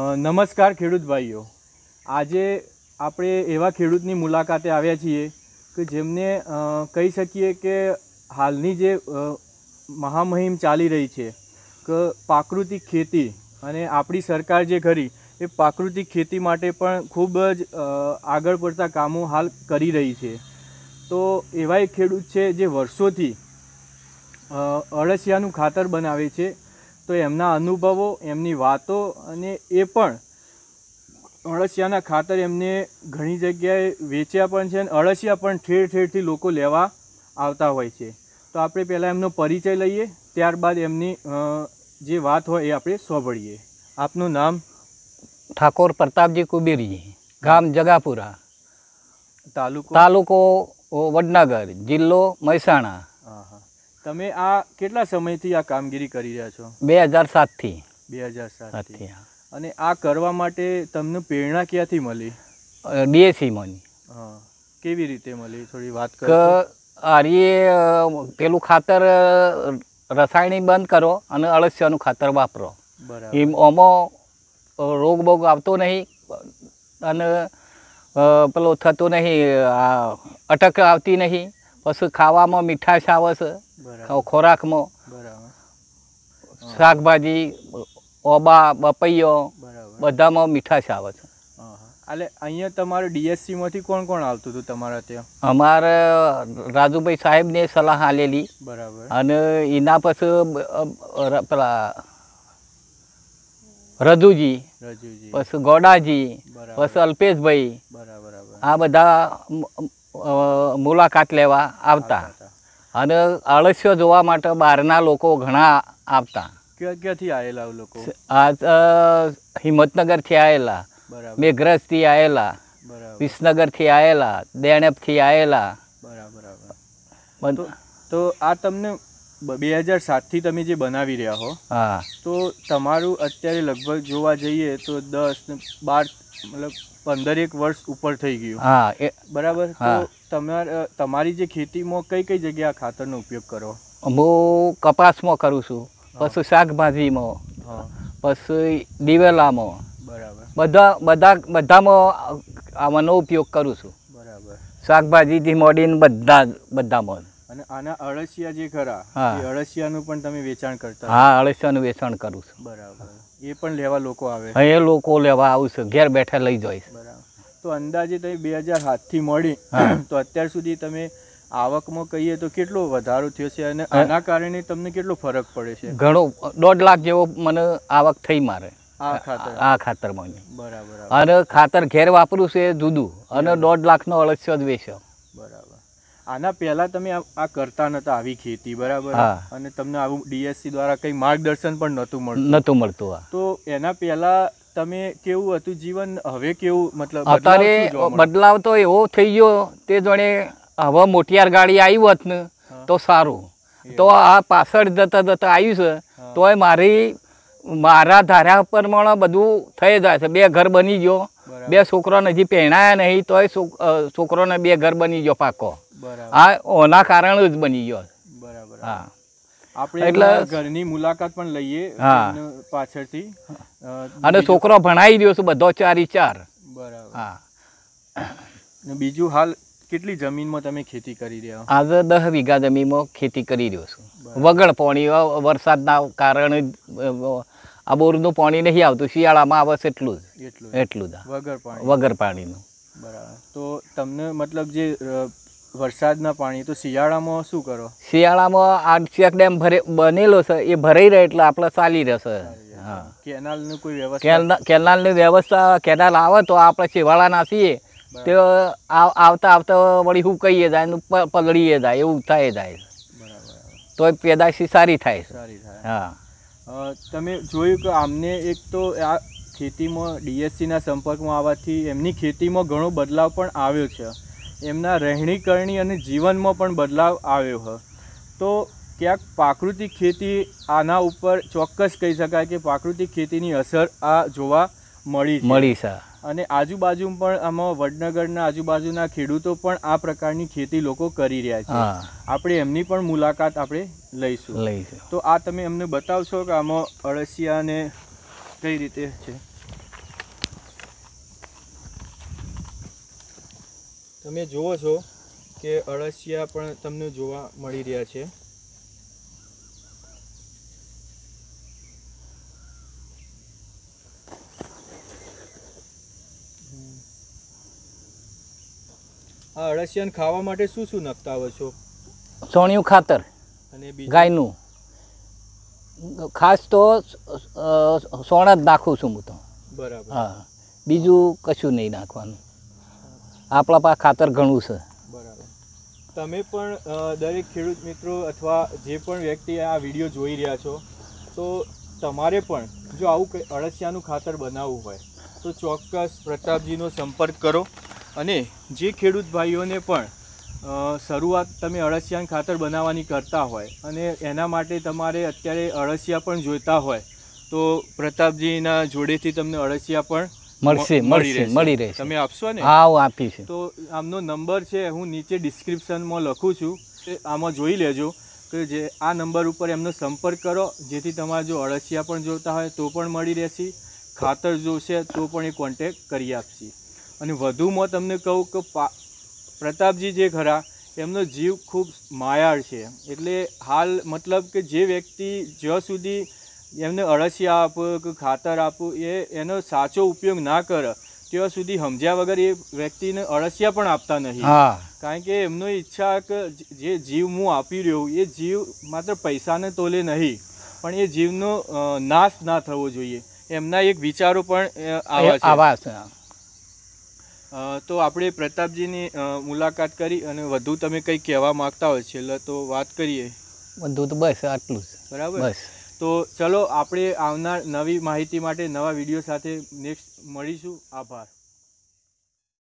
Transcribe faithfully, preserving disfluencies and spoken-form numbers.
નમસ્કાર ખેડૂત ભાઈઓ, આજે આપણે એવા ખેડૂતની મુલાકાતે આવ્યા છીએ કે જેમને કહી શકીએ કે હાલની જે મહામહિમ ચાલી રહી છે કે પ્રાકૃતિક ખેતી, અને આપણી સરકાર જે ખરી એ પ્રાકૃતિક ખેતી માટે પણ ખૂબ જ આગળ પડતા કામો હાલ કરી રહી છે. તો એવા એક ખેડૂત છે જે વર્ષોથી અળસિયાનું ખાતર બનાવે છે. તો એમના અનુભવો, એમની વાતો, અને એ પણ અળસિયાના ખાતર એમને ઘણી જગ્યાએ વેચ્યા પણ છે, અને અળસિયા પણ ઠેર ઠેરથી લોકો લેવા આવતા હોય છે. તો આપણે પહેલાં એમનો પરિચય લઈએ, ત્યારબાદ એમની જે વાત હોય એ આપણે સાંભળીએ. આપનું નામ? ઠાકોર પ્રતાપજી કુબીરજી, ગામ જગાપુરા, તાલુકો તાલુકો વડનગર, જિલ્લો મહેસાણા. હા હા. તમે આ કેટલા સમયથી આ કામગીરી કરી રહ્યા છો? બે હજાર સાતથી. બે હજાર સાતથી. અને આ કરવા માટે તમને પ્રેરણા ક્યાંથી મળી? ડીએસી મળી. હા, કેવી રીતે મળી? થોડી વાત કરો. આરીએ પેલું ખાતર રસાયણિક બંધ કરો અને અળસિયાનું ખાતર વાપરો. બરાબર. એમ આમાં રોગ બોગ આવતો નહીં, અને પેલો થતો નહીં, અટક આવતી નહીં. પછી ખાવામાં મીઠાશ આવે છે, ખોરાકમાં. બરાબર. શાકભાજી, ઓબા, બપૈયો બધામાં મીઠાશ આવે છે. એટલે અહીંયા તમારે ડીએસસીમાંથી કોણ કોણ આવતું હતું તમારા ત્યાં? અમારે રાજુભાઈ સાહેબને સલાહ આલેલી. બરાબર. અને એના પછી પેલા રજુજી, રજુજી, પછી ગોડાજી, પછી અલ્પેશભાઈ, આ બધા મુલાકાત લેવા આવતા. અને અળસિયો જોવા માટે બહારના લોકો ઘણા આવતા. ક્યાંથી આવેલા લોકો? આ હિંમતનગરથી આવેલા, મેઘરજથી આવેલા, વિસનગરથી આવેલા, દેણપથી આવેલા. બરાબર. તો આ તમને બે હજાર સાતથી તમે જે બનાવી રહ્યા હો, હા, તો તમારું અત્યારે લગભગ જોવા જઈએ તો દસ બાર મતલબ પંદરેક વર્ષ ઉપર થઈ ગયું. હા, બરાબર. તો તમારે તમારી જે ખેતીમાં કઈ કઈ જગ્યાએ ખાતરનો ઉપયોગ કરો? હું કપાસમાં કરું છું, પછી શાકભાજીમાં, પછી દિવેલામાં, બરાબર, બધા બધા બધામાં આનો ઉપયોગ કરું છું. બરાબર. શાકભાજીથી મોડીને બધા બધામાં. અને આના અળસિયા જે ખરા, એ અળસિયાનું પણ તમે વેચાણ કરતા? હા, અળસિયાનું વેચાણ કરું છું. બરાબર. એ પણ લેવા લોકો આવે? હા, એ લોકો લેવા આવશે, ઘેર બેઠા લઈ જાય. બરાબર. તો અંદાજે તમે બે હજાર સાતથી મળી તો અત્યાર સુધી તમે આવકમાં કહીએ તો કેટલો વધારો થયો છે, અને આના કારણે તમને કેટલો ફરક પડે છે? ઘણો, દોઢ લાખ જેવો મને આવક થઈ મારે આ ખાતર આ ખાતરમાં. બરાબર. અને ખાતર ઘેર વાપરું છે એ જુદું, અને દોઢ લાખનો અળસિયો જ વેચ્યો. બરાબર. આના પહેલા તમે આ કરતા નતા આવી ખેતી, બરાબર, અને તમને આવું ડીએસસી દ્વારા કઈ માર્ગદર્શન પણ નહોતું મળતું? નહોતું મળતું. તો એના પહેલા તમે કેવું હતું જીવન, હવે કેવું? મતલબ અત્યારે બદલાવ તો એવો થઈ ગયો, તે જોડે હવે મોટિયાર ગાડી આવી હોત ને તો સારું. તો આ પાછળ જતા જતા આવ્યું છે, તોય મારી મારા ધાર્યા પ્રમાણે બધું થઈ જાય છે. બે ઘર બની ગયો, બે છોકરાને હજી પહેણાયા નહીં, તોય છોકરોને બે ઘર બની ગયો પાકો. આ ઓના કારણે જ બની ગયો. બરાબર. હા, આપણે એટલે ઘરની મુલાકાત પણ લઈએ પાછળથી. અને છોકરો ભણાવી રહ્યો છે બધો ચારી ચાર. બરાબર. હા. બીજું, હાલ કેટલી જમીનમાં તમે ખેતી કરી રહ્યા? આજે દસ વીઘા જમીનમાં ખેતી કરી રહ્યો છું. વગર પાણી, વરસાદના કારણે આ બોરનું પાણી નહીં આવતું, શિયાળામાં આવે છે એટલું જ. એટલું એટલું જ વગર પાણી? વગર પાણીનું. બરાબર. તો તમને મતલબ જે વરસાદના પાણી, તો શિયાળામાં શું કરો? શિયાળામાં આ ચેક ડેમ ભરે બનેલો છે, એ ભરાઈ રહે એટલે આપણે ચાલી રહેશે. હા. કેનાલની કોઈ વ્યવસ્થા? કેનાલની વ્યવસ્થા, કેનાલ આવે તો આપણે શેવાળાના છીએ, તે આવતા આવતા વળી હું કહીએ જાય, પલળીએ જાય, એવું થાય જાય. બરાબર. તો પેદાશી સારી થાય. સારી થાય. હા. તમે જોયું કે આમને એક તો આ ખેતીમાં ડીએસસીના સંપર્કમાં આવવાથી એમની ખેતીમાં ઘણો બદલાવ પણ આવ્યો છે, એમના રહેણી કરણી અને જીવનમાં પણ બદલાવ આવ્યો છે. તો ક્યાંક પ્રાકૃતિક ખેતી આના ઉપર ચોક્કસ કહી શકાય કે પ્રાકૃતિક ખેતીની અસર આ જોવા મળી મળી છે. અને આજુબાજુ પણ આમાં વડનગરના આજુબાજુના ખેડૂતો પણ આ પ્રકારની ખેતી લોકો કરી રહ્યા છે. આપણે એમની પણ મુલાકાત આપણે લઈશું લઈશું તો આ તમે અમને બતાવશો કે આમાં અળસિયા ને કઈ રીતે છે? તમે જુઓ છો કે અળસિયા પણ તમને જોવા મળી રહ્યા છે. આ અળસિયાને ખાવા માટે શું શું નાખતા આવો છો? છોણિયું ખાતર અને બીજું ગાયનું, ખાસ તો સોણા જ નાખું છું હું તો. બરાબર. હા, બીજું કશું નહીં નાખવાનું. આપણા પાસે ખાતર ઘણું છે. બરાબર. તમે પણ દરેક ખેડૂત મિત્રો અથવા જે પણ વ્યક્તિ આ વિડીયો જોઈ રહ્યા છો, તો તમારે પણ જો આવું કંઈ અળસિયાનું ખાતર બનાવવું હોય તો ચોક્કસ પ્રતાપજીનો સંપર્ક કરો. અને જે ખેડૂત ભાઈઓને પણ શરૂઆત તમે અળસિયાનું ખાતર બનાવવાની કરતા હોય અને એના માટે તમારે અત્યારે અળસિયા પણ જોઈતા હોય તો પ્રતાપજીના જોડેથી તમને અળસિયા પણ મળશે મળશે મળી રહેશે. તમે આપશો ને? હા, હું આપીશ. તો આમનો નંબર છે, હું નીચે ડિસ્ક્રિપ્શનમાં લખું છું, આમાં જોઈ લેજો કે જે આ નંબર ઉપર એમનો સંપર્ક કરો, જેથી તમારે જો અળસિયા પણ જોતા હોય તો પણ મળી રહેશે, ખાતર જોશે તો પણ એ કોન્ટેક કરી આપશે. અને વધુમાં તમને કહું કે પ્રતાપજી જે ખરા એમનો જીવ ખૂબ માયાળ છે. એટલે હાલ મતલબ કે જે વ્યક્તિ જ્યાં સુધી એમને અળસિયા આપો કે ખાતર આપો એ એનો સાચો ઉપયોગ ના કરે ત્યાં સુધી સમજ્યા વગર એ વ્યક્તિને અળસિયા પણ આપતા નહીં. કારણ કે એમનો ઈચ્છા કે જે જીવ હું આપી રહ્યો એ જીવ માત્ર પૈસાને તોલે નહીં, પણ એ જીવનો નાશ ના થવો જોઈએ, એમના એક વિચારો પણ આવા છે. તો આપણે પ્રતાપજીની મુલાકાત કરી અને વધુ તમે કંઈ કહેવા માગતા હોય છેલ્લે તો વાત કરીએ. બધું તો બસ આટલું જ. બરાબર. બસ. તો ચલો આપણે આવનાર નવી માહિતી માટે નવા વિડીયો સાથે નેક્સ્ટ મળીશું. આભાર.